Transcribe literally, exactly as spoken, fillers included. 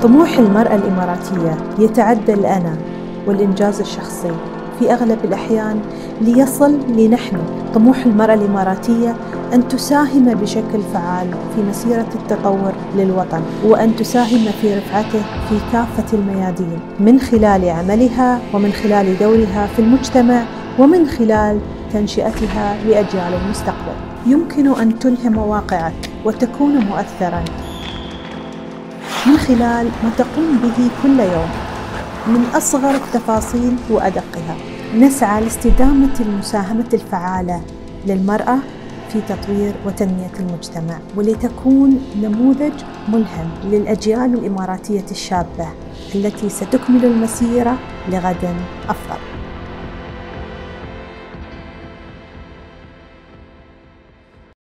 طموح المرأة الإماراتية يتعدى الأنا والإنجاز الشخصي في أغلب الأحيان ليصل لنحن. طموح المرأة الإماراتية أن تساهم بشكل فعال في مسيرة التطور للوطن، وأن تساهم في رفعته في كافة الميادين من خلال عملها ومن خلال دورها في المجتمع ومن خلال تنشئتها لأجيال المستقبل. يمكن أن تلهم واقعك وتكون مؤثراً من خلال ما تقوم به كل يوم من أصغر التفاصيل وأدقها. نسعى لاستدامة المساهمة الفعالة للمرأة في تطوير وتنمية المجتمع، ولتكون نموذج ملهم للأجيال الإماراتية الشابة التي ستكمل المسيرة لغد أفضل.